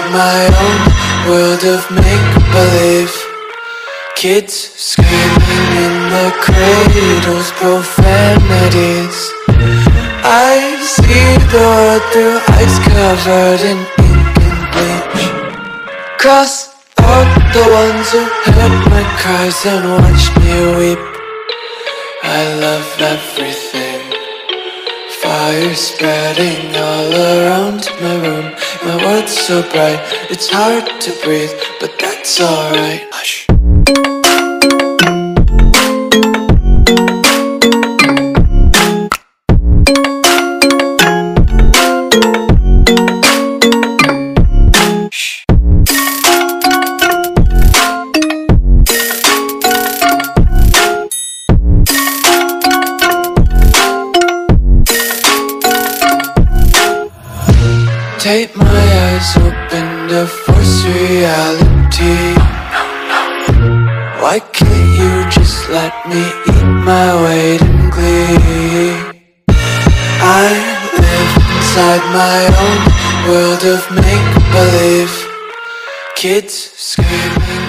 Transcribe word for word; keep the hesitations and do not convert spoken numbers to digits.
my own world of make-believe. Kids screaming in the cradles, profanities. I see the world through eyes covered in ink and bleach. Cross out the ones who heard my cries and watched me weep. I love everything. Fire spreading all around my room. My world's so bright, it's hard to breathe, but that's alright. Hush. Tape my eyes open to force reality. Why can't you just let me eat my weight in glee? I live inside my own world of make-believe. Kids screaming